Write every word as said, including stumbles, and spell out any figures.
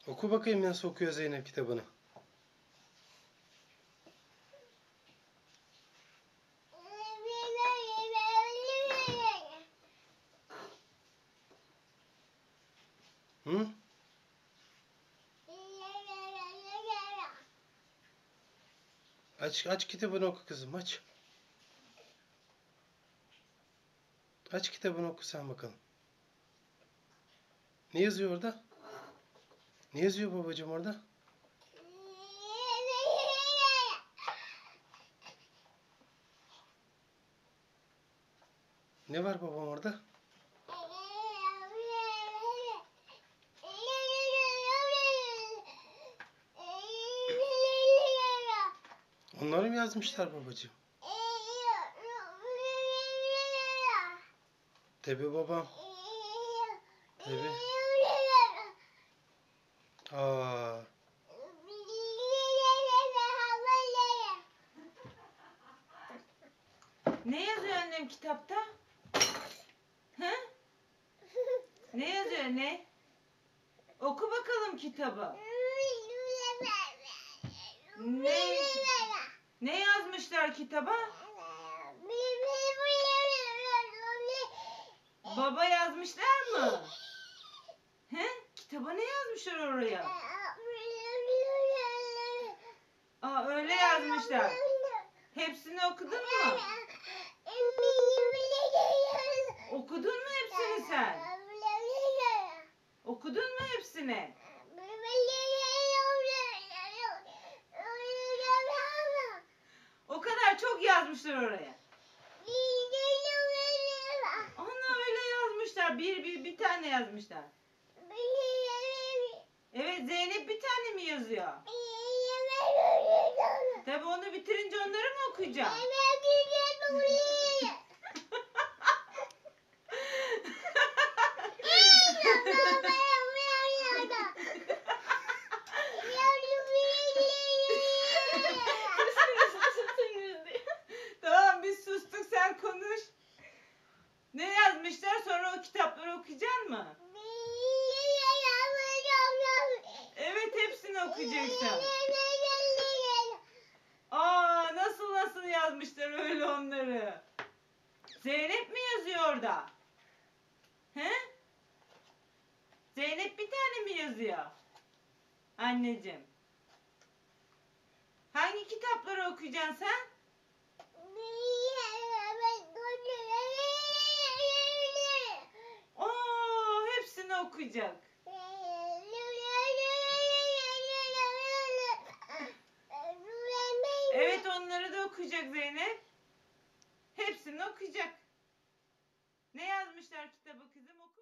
Oku bakayım nasıl okuyor Zeynep kitabını. Hı? Aç, aç kitabını oku kızım, aç. Aç kitabını oku sen bakalım. Ne yazıyor orada? Ne yazıyor babacığım orada? Ne var babam orada? Onları mı yazmışlar babacığım? Tabii babam. Tabii. Aa. Ne yazıyor annem kitapta? Hı? Ne yazıyor ne? Oku bakalım kitabı. Ne? Ne yazmışlar kitaba? Baba yazmışlar mı? He? Kitaba ne yazmışlar oraya? Aa öyle yazmışlar. Hepsini okudun mu? Okudun mu hepsini sen? Okudun mu hepsini? O kadar çok yazmışlar oraya. Ana öyle yazmışlar. Bir, bir, bir tane yazmışlar. Evet Zeynep bir tane mi yazıyor? Tabii onu bitirince onları mı okuyacağım? Tamam biz sustuk sen konuş. Ne yazmışlar sonra o kitapları okuyacaksın mı? Evet hepsini okuyacaksın. Aa nasıl nasıl yazmışlar öyle onları. Zeynep mi yazıyor orada? He? Zeynep bir tane mi yazıyor? Anneciğim. Hangi kitapları okuyacaksın sen? Oo hepsini okuyacak. Evet onları da okuyacak Zeynep. Hepsini okuyacak. Ne yazmışlar kitabı kızım? Oku.